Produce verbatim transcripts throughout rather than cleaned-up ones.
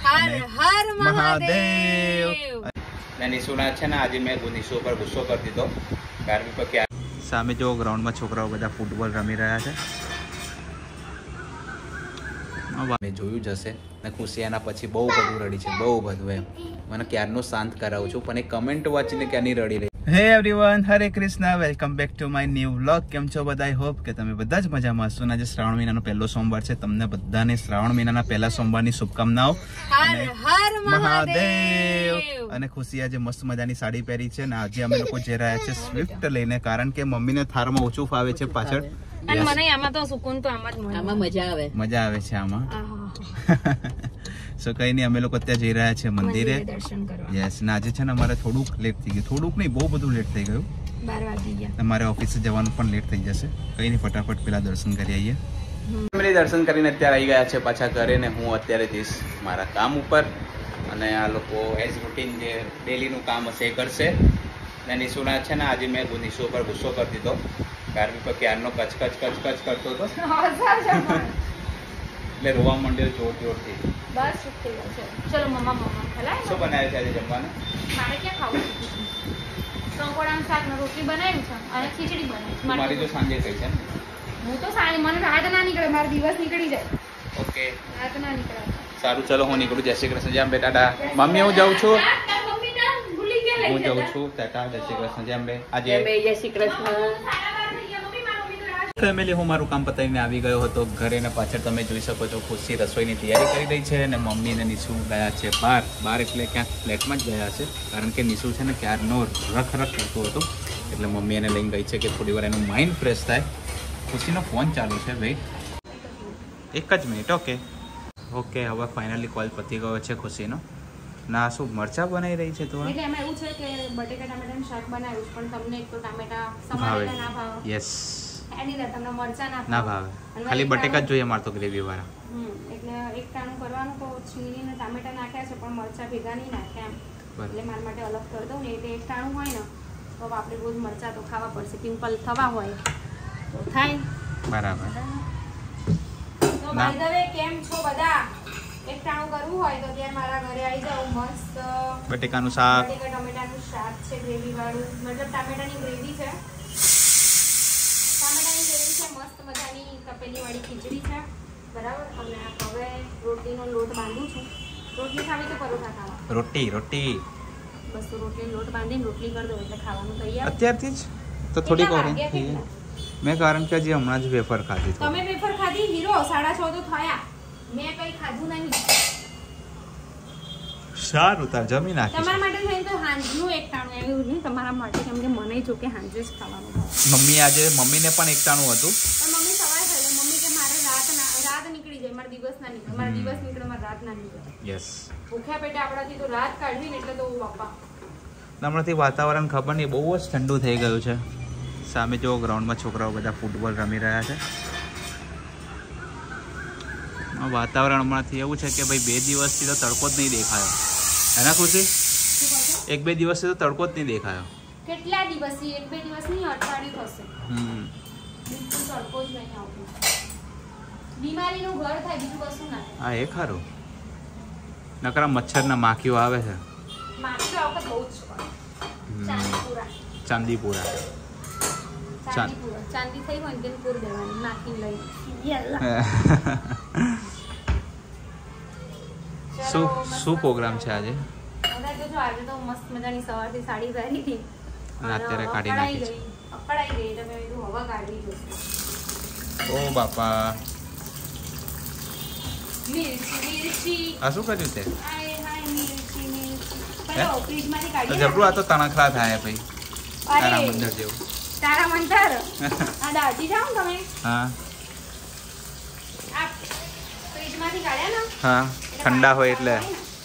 હર હર મહાદેવ. નિશુના છે ને આજે મેં નિશુ પર ગુસ્સો કરી દીધો કારણ કે સામે જો ગ્રાઉન્ડમાં છોકરાઓ બધા ફૂટબોલ રમી રહ્યા છે. મેં જોયું જ હશે ને ખુશી એના પછી બહુ બધું રડી છે, બહુ બધું એમ. મને ક્યારનો શાંત કરાવું છું પણ એ કમેન્ટ વાંચીને ક્યાંની રડી રહી. Hey everyone, Hare Krishna, welcome back to my new vlog. કેમ છો બધા? આઈ હોપ કે તમે બધા જ મજામાં હશો. આજે શ્રાવણ મહિનાનો પહેલો સોમવાર છે. તમને બધાને શ્રાવણ મહિનાના પહેલા સોમવારની શુભકામનાઓ. હર હર મહાદેવ. અને ખુશી આજે મસ્ત મજાની સાડી પહેરી છે ને આજે અમે લોકો જઈ રહ્યા છે સ્વિફ્ટ લઈને કારણ કે મમ્મીને થારમાં ઓછું ફાવે છે પાછળ. અને મને આમાં તો સુકૂન તો આમાં જ મળે. આમાં મજા આવે. મજા આવે છે આમાં. સો કઈ નહીં, અમે લોકો અત્યારે જઈ રહ્યા છે મંદિરે દર્શન કરવા. યસ, ને આજે છે ને અમારે થોડુંક લેટ થઈ ગયું. થોડુંક નહીં, બહુ બધું લેટ થઈ ગયું. બાર વાગી ગયા. તમારે ઓફિસે જવાનું પણ લેટ થઈ જશે. કઈ નહીં, ફટાફટ પેલા દર્શન કરી આવીએ. અમે દર્શન કરીને અત્યારે આવી ગયા છે પાછા ઘરે ને હું અત્યારે જઈશ મારા કામ ઉપર. અને આ લોકો એઝ રૂટીન જે ડેલીનું કામ હશે એ કરશે. ને નિશુના છે ને આજે મેં નિશુ પર ગુસ્સો કરી દીધો કારણ કે ક્યારનો કચ કચ કચ કચ કરતો હતો એટલે રોવા માંડ્યો જોર જોરથી. બસ થઈ ગયો છે. ચલો મમ્મા મમ્મા ખલાય. શું બનાવ્યું છે આજે જમવાનું? મારે ક્યાં ખાવું? કંકોડાનું શાક ને રોટલી બનાવ્યું છે અને ખીચડી બનાવી છે. મારી તો સાંજે થઈ છે ને. હું તો સાંજે, મને રાત ના નીકળે, મારો દિવસ નીકળી જાય. ઓકે, રાત ના નીકળે. સારું, ચલો હું નીકળું. જય શ્રી કૃષ્ણ. જેમ બે ટાટા. મમ્મી હું જાઉં છું. હું જાઉં છું. ટાટા. જય શ્રી કૃષ્ણ. જેમ બે આજે જય શ્રી કૃષ્ણ. ફેમિલી, હું મારું કામ પતાવીને આવી ગયો હતો ઘરે ને પાછળ તમે જોઈ શકો છો ખુશી રસોઈની તૈયારી કરી રહી છે અને મમ્મી ને નિશુ ગયા છે બહાર. બહાર એટલે ક્યાંક ફ્લેટમાં જ ગયા છે કારણ કે નિશુ છે ને ક્યારનો રખ રખ કરતો હતો એટલે મમ્મી એને લઈને ગઈ છે કે થોડી વાર એનું માઇન્ડ ફ્રેશ થાય. ખુશીનો ફોન ચાલુ છે ભાઈ, એક જ મિનિટ. ઓકે ઓકે હવે ફાઇનલી કોલ પતી ગયો છે ખુશીનો. ના શું મરચા બનાવી રહી છે તું? એટલે એમાં એવું છે કે બટેકા ટામેટાનું શાક બનાવ્યું પણ તમને એક તો ટામેટા સમારેલા ના ભાવે. યસ, એની અંદર તમને મરચા ના ના ભાવે. ખાલી બટેકા જ જોઈએ મારે તો ગ્રેવી વાળા. હમ એટલે એક ટાણું કરવાનું તો છીણીને ટામેટા નાખ્યા છે પણ મરચા ભેગા નહીં નાખ્યા એમ. એટલે મારા માટે અલગ કરી દઉં ને એટલે એક ટાણું હોય ને તો આપણે રોજ મરચા તો ખાવા પડશે. પિમ્પલ થવા હોય તો થાય. બરાબર. તો ભાઈ દવે કેમ છો બધા? એક ટાણું કરવું હોય તો ત્યારે મારા ઘરે આવી જાવ. મસ્ત બટેકાનું શાક, બટેકા ટમેટાનું શાક છે ગ્રેવી વાળું, મતલબ ટામેટાની ગ્રેવી છે. ટામેટાની ગ્રેવી છે, મસ્ત મજાની તપેલી વાળી ખીચડી છે. બરાબર. અને હવે રોટલીનો લોટ બાંધું છું. રોટલી ખાવી તો પરોઠા ખાવા? રોટી રોટી બસ તો રોટલી લોટ બાંધીને રોટલી કરી દો એટલે ખાવાનું તૈયાર. અત્યારથી જ તો થોડીક વાર મેં કારણ કે હજી હમણાં જ વેફર ખાધી. તમે વેફર ખાધી હીરો? સાડા છ તો થયા, મેં કઈ ખાધું નહીં. સારું, તાર જમી નાખી. તમારા માટે થઈને તો હાંજનું એક ટાણું એવું નહીં તમારા માટે, કેમ કે મને જો કે હાંજે જ ખાવાનું. મમ્મી આજે મમ્મીને પણ એક ટાણું હતું પણ મમ્મી સવારે ખાઈ લે. મમ્મી કે મારે રાત ના રાત નીકળી જાય, મારા દિવસ ના નીકળે. મારા દિવસ નીકળે, મારા રાત ના નીકળે. યસ, ભૂખ્યા પેટે આપણાથી તો રાત કાઢવી ને એટલે તો બાપા. હમણાંથી વાતાવરણ ખબર નહીં બહુ જ ઠંડુ થઈ ગયું છે. સામે જો ગ્રાઉન્ડમાં છોકરાઓ બધા ફૂટબોલ રમી રહ્યા છે. વાતાવરણ હમણાંથી એવું છે કે ભાઈ બે દિવસથી તો તડકો જ નહીં દેખાયો. એના ખુશી એક બે દિવસથી તો તડકો જ નહીં દેખાયો. કેટલા દિવસથી? એક બે દિવસ નહીં, અઠવાડિયું થશે. હમ બિલકુલ તડકો જ નહીં આવતો. બીમારીનું ઘર થાય, બીજું કશું ના થાય. હા, એ ખરું. નકરા મચ્છરના માખીઓ આવે છે. માખીઓ આવતા બહુ જ છે. ચાંદીપુરા ચાંદીપુરા ચાંદીપુરા ચાંદી થઈ હોય ને પૂર દેવાની માખી લઈ. શું શું પ્રોગ્રામ છે આજે? આજે તો મસ્ત મજાની સવારથી સાડી પહેરી હતી અને અત્યારે કાઢી નાખી છે. અકળાઈ ગઈ એટલે મેં કીધું હવા કાઢવી જોઈશે. ઓ બાપા, મિર્ચી મિર્ચી આ શું કર્યું તે? હાય હાય મિર્ચી મિર્ચી. પેલો ફ્રીજમાંથી કાઢી. જબરું, આ તો તણખલા થાય ભાઈ. તારા અરે મંદર જેવું. તારા મંતર. આ દાટી જાવ ને તમે. હા આ ફ્રીજમાંથી કાઢ્યા ને. હા, ઠંડા હોય એટલે.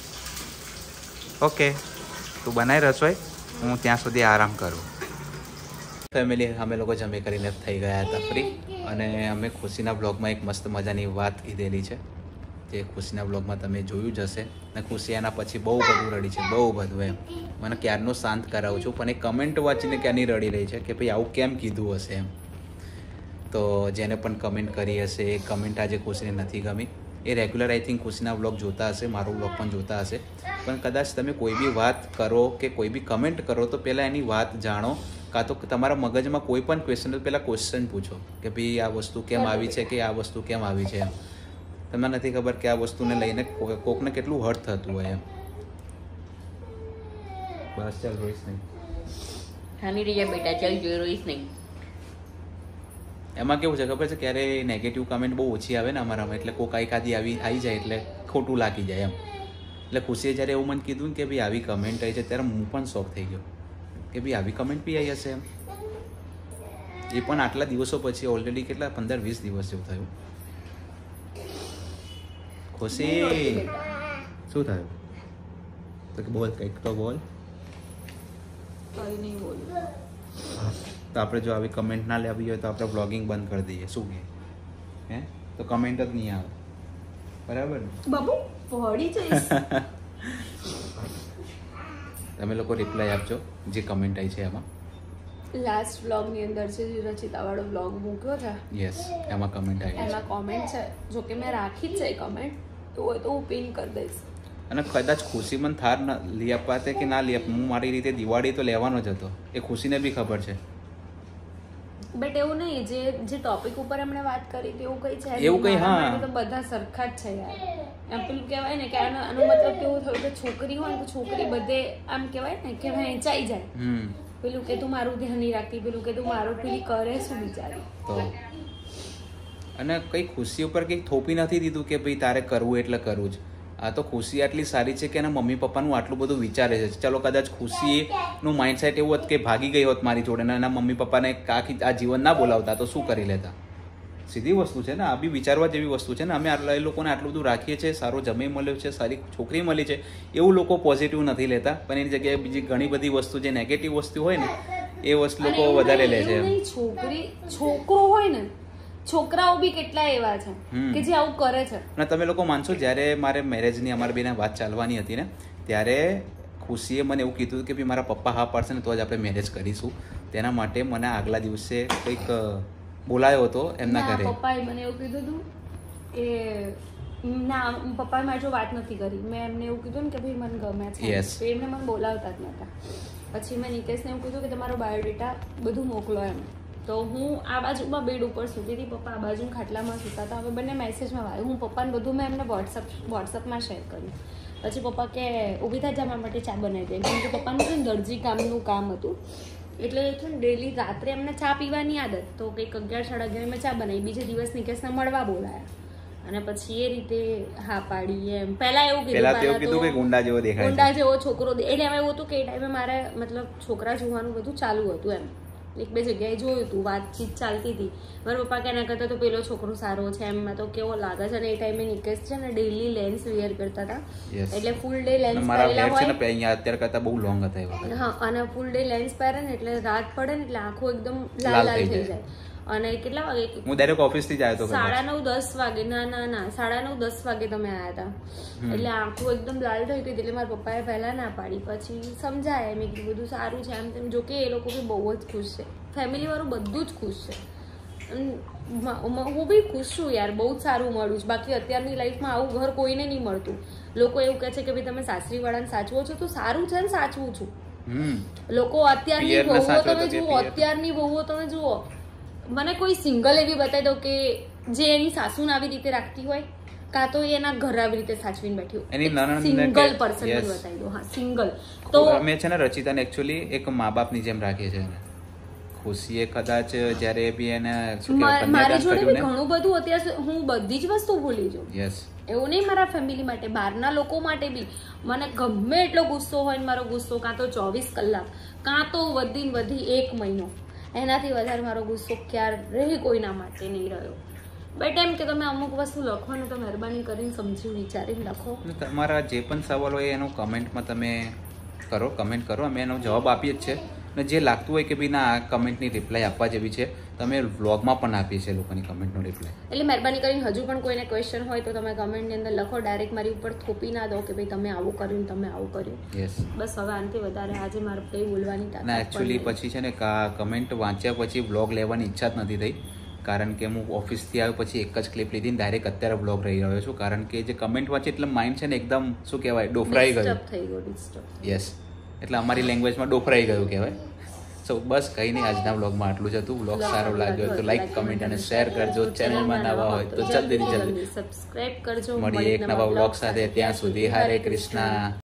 ઓકે, તું બનાવી રસોઈ, હું ત્યાં સુધી આરામ કરું. ફેમિલી, અમે લોકો જમી કરીને થઈ ગયા હતા ફ્રી અને અમે ખુશીના બ્લોગમાં એક મસ્ત મજાની વાત કીધેલી છે જે ખુશીના બ્લોગમાં તમે જોયું જ હશે. ને ખુશી એના પછી બહુ બધું રડી છે, બહુ બધું એમ. મને ક્યારનો શાંત કરાવું છું પણ એ કમેન્ટ વાંચીને ક્યાંની રડી રહી છે કે ભાઈ આવું કેમ કીધું હશે એમ. તો જેને પણ કમેન્ટ કરી હશે એ કમેન્ટ આજે ખુશીને નથી ગમી. એ રેગ્યુલર આઈ થિંક ખુશીના વ્લોગ જોતા હશે, મારો વ્લોગ પણ જોતા હશે. પણ કદાચ તમે કોઈ બી વાત કરો કે કોઈ બી કમેન્ટ કરો તો પહેલાં એની વાત જાણો, કાં તો તમારા મગજમાં કોઈ પણ ક્વેશ્ચન તો પહેલાં ક્વેશ્ચન પૂછો કે ભાઈ આ વસ્તુ કેમ આવી છે કે આ વસ્તુ કેમ આવી છે એમ. તમને નથી ખબર કે આ વસ્તુને લઈને કોકને કેટલું હર્ટ થતું હોય એમ. બસ ચાલ રોઈશ નહીં. હાની રહ્યા બેટા, ચાલ જોઈ રોઈશ નહીં. એમાં કેવું છે ખબર છે, ક્યારે નેગેટિવ કમેન્ટ બહુ ઓછી આવે ને અમારામાં, એટલે કોક એકાદી આવી આવી જાય એટલે ખોટું લાગી જાય એમ. એટલે ખુશીએ જ્યારે એવું મને કીધું કે ભાઈ આવી કમેન્ટ આવી છે ત્યારે હું પણ શોક થઈ ગયો કે ભાઈ આવી કમેન્ટ બી આવી હશે એમ. એ પણ આટલા દિવસો પછી, ઓલરેડી કેટલા પંદર વીસ દિવસ જેવું થયું. ખુશી શું થયું? તો કે બોલ, કંઈક તો બોલ. કંઈ નહીં બોલું. તો આપણે જો આવી કમેન્ટ ના લેવી હોય તો આપણે વ્લોગિંગ બંધ કરી દઈએ. શું કહે? હે તો કમેન્ટ જ નહીં આવે, બરાબર ને બાબુ? પડી જઈશ. તમે લોકો રિપ્લાય આપજો જે કમેન્ટ આવી છે એમાં. લાસ્ટ વ્લોગની અંદર છે જે રચિતાવાળો વ્લોગ મૂક્યો છે, યસ, એમાં કમેન્ટ આવી છે. એમાં કોમેન્ટ છે, જો કે મેં રાખી જ છે કમેન્ટ, તો હોય તો હું પિન કરી દઈશ. અને કદાચ ખુશી મને થાર લઈ આપવા કે ના લઈ આપ, હું મારી રીતે દિવાળી તો લેવાનો જ હતો, એ ખુશીને બી ખબર છે. બટ એવું નહીં, જે જે ટોપિક ઉપર એમણે વાત કરી હતી એવું કઈ છે એવું કઈ, હા, તો બધા સરખા જ છે યાર. એમ પેલું કહેવાય ને કે આનો આનો મતલબ કેવું થયું કે છોકરી હોય તો છોકરી બધે આમ કહેવાય ને કે વહેંચાઈ જાય. હમ પેલું કે તું મારું ધ્યાન નહીં રાખતી, પેલું કે તું મારું પેલી કરે શું બિચારી. તો અને કઈ ખુશી ઉપર કંઈક થોપી નથી દીધું કે ભાઈ તારે કરવું એટલે કરવું જ. આ તો ખુશી આટલી સારી છે કે એના મમ્મી પપ્પાનું આટલું બધું વિચારે છે. ચાલો કદાચ ખુશીનું માઇન્ડસેટ એવું હતું કે ભાગી ગઈ હોત મારી જોડે, એના મમ્મી પપ્પાને આખી આ જીવન ના બોલાવતા તો શું કરી લેતા. સીધી વસ્તુ છે ને, આ બી વિચારવા જેવી વસ્તુ છે ને. અમે આટલા એ લોકોને આટલું બધું રાખીએ છીએ, સારો જમી મળ્યો છે, સારી છોકરી મળી છે, એવું લોકો પોઝિટિવ નથી લેતા. પણ એની જગ્યાએ બીજી ઘણી બધી વસ્તુ જે નેગેટિવ વસ્તુ હોય ને એ વસ્તુ લોકો વધારે લે છે. છોકરી છોકરો હોય ને, છોકરાઓ બી કેટલા એવા છે કે જે આવું કરે છે. અને તમે લોકો માનશો, જ્યારે મારે મેરેજની અમારી બેને વાત ચાલવાની હતી ને ત્યારે ખુશીએ મને એવું કીધું કે ભાઈ મારા પપ્પા હા પાડશે ને તો જ આપણે મેરેજ કરીશું. તેના માટે મને આગલા દિવસે કંઈક બોલાયો હતો એમના ઘરે. પપ્પાએ મને એવું કીધું હતું કે ના, પપ્પાએ મારી જો વાત નથી કરી. મેં એમને એવું કીધું ને કે ભાઈ મને ગમે છે, તો એમને મને બોલાવતા જ નહોતા. પછી મેં નિકેશને એવું કીધું કે તમારો બાયોડેટા બધું મોકલો એમ. તો હું આ બાજુમાં બેડ ઉપર સૂતી હતી, પપ્પા આ બાજુ ખાટલામાં સૂતા હતા. હવે બંને મેસેજમાં આવ્યું, હું પપ્પાને બધું મેં એમને વોટ્સઅપ વોટ્સઅપમાં શેર કર્યું. પછી પપ્પા કે ઊભી થાય જમવા માટે ચા બનાવી દે, કેમ કે પપ્પાનું છે ને દરજી કામનું કામ હતું, એટલે છે ને ડેલી રાત્રે એમને ચા પીવાની આદત. તો કંઈક અગિયાર સાડા અગિયાર મેં ચા બનાવી, બીજે દિવસ નિકેશને મળવા બોલાયા અને પછી એ રીતે હા પાડી એમ. પહેલા એવું કીધું કે ગુંડા જેવો દેખાય, ગુંડા જેવો છોકરો. એટલે એમાં એવું હતું કે એ ટાઈમે મારે મતલબ છોકરા જોવાનું બધું ચાલુ હતું એમ. એક બે જગ્યાએ જોયું હતું, વાતચીત ચાલતી હતી. મારા પપ્પા કે એના કરતા તો પેલો છોકરો સારો છે એમ તો કેવો લાગે છે. અને એ ટાઈમે નિકેશ છે ને ડેઈલી લેન્સ વેર કરતા હતા, એટલે ફૂલ ડે લેન્સ પહેરેલા હોય અત્યારે કરતા બહુ લોંગ હતા. હા, અને ફૂલ ડે લેન્સ પહેરે ને એટલે રાત પડે ને એટલે આંખો એકદમ લાલ લાલ થઈ જાય. અને કેટલા વાગે? હું ડાયરેક્ટ ઓફિસ થી જ આવ્યો હતો, સાડા નવ દસ વાગે. ના ના ના સાડા નવ દસ વાગે તમે આવ્યા હતા, એટલે આંખો એકદમ લાલ થઈ હતી. એટલે મારા પપ્પાએ પહેલા ના પાડી, પછી સમજાય મેં કીધું બધું સારું છે એમ તેમ. જોકે એ લોકો બી બહુ જ ખુશ છે, ફેમિલી વાળું બધું જ ખુશ છે. હું બી ખુશ છું યાર, બહુ જ સારું મળ્યું છે. બાકી અત્યારની લાઈફમાં આવું ઘર કોઈને નહીં મળતું. લોકો એવું કહે છે કે ભાઈ તમે સાસરી વાળાને સાચવો છો, તો સારું છે ને સાચવું છું. લોકો અત્યારની વહુઓ તમે જુઓ, અત્યારની વહુઓ તમે જુઓ. મને કોઈ સિંગલ એવી બતાવી દો કે જે એની સાસુને આવી રીતે રાખતી હોય, કાં તો એના ઘર આવી રીતે સાચવીને બેઠી હોય. સિંગલ પર્સન બતાવી દો. હા, સિંગલ. તો અમે છે ને રચિતાને એકચ્યુઅલી એક મા બાપની જેમ રાખીએ છીએ. ખુશીએ કદાચ જ્યારે બી એને મારી જોડે બી ઘણું બધું અત્યારે હું બધી જ વસ્તુ ભૂલી જાઉં. યસ, એવું નહીં મારા ફેમિલી માટે, બહારના લોકો માટે બી મને ગમે એટલો ગુસ્સો હોય ને મારો ગુસ્સો કાં તો ચોવીસ કલાક કાં તો વધી વધી એક મહિનો, એનાથી વધારે મારો ગુસ્સો ક્યારેય કોઈના માટે નહીં રહ્યો. બટ એમ કે તમે અમુક વસ્તુ લખવાનું તો મહેરબાની કરીને સમજી વિચારીને લખો. તમારા જે પણ સવાલ હોય એનો કમેન્ટમાં તમે કરો, કમેન્ટ કરો, અમે એનો જવાબ આપીએ જ છે. અને જે લાગતું હોય કે ભાઈ ના આ કમેન્ટની રિપ્લાય આપવા જેવી છે, તમે વ્લોગમાં પણ આપીએ છીએ લોકોની કમેન્ટનો રિપ્લાય. એટલે મહેરબાની કરીને હજુ પણ કોઈને ક્વેશ્ચન હોય તો તમે કમેન્ટની અંદર લખો, ડાયરેક્ટ મારી ઉપર થોપી ના દો કે ભાઈ તમે આવું કર્યું તમે આવું કર્યું. યસ, બસ હવે આનાથી વધારે આજે મારે કંઈ બોલવાની તાકાત ના. એકચ્યુઅલી પછી છે ને કમેન્ટ વાંચ્યા પછી વ્લોગ લેવાની ઈચ્છા જ નથી થઈ, કારણ કે હું ઓફિસથી આવ્યો પછી એક જ ક્લિપ લીધી ને ડાયરેક્ટ અત્યારે બ્લોગ રહી રહ્યો છું, કારણ કે જે કમેન્ટ વાંચી એટલે માઇન્ડ છે ને એકદમ શું કહેવાય ડોફરાઈ ગયું. થઈ ગયું ડિસ્ટર્બ. યસ, એટલે અમારી લેંગ્વેજમાં ડોફરાઈ ગયું કહેવાય. સો બસ કંઈ નહીં, આજના બ્લોગમાં આટલું જ હતું. બ્લોગ સારો લાગ્યો તો લાઈક કમેન્ટ અને શેર કરજો. ચેનલમાં નવા હોય તો જલ્દીથી જલ્દી સબસ્ક્રાઇબ કરજો. મળીએ એક નવા બ્લોગ સાથે. ત્યાં સુધી હરે કૃષ્ણ.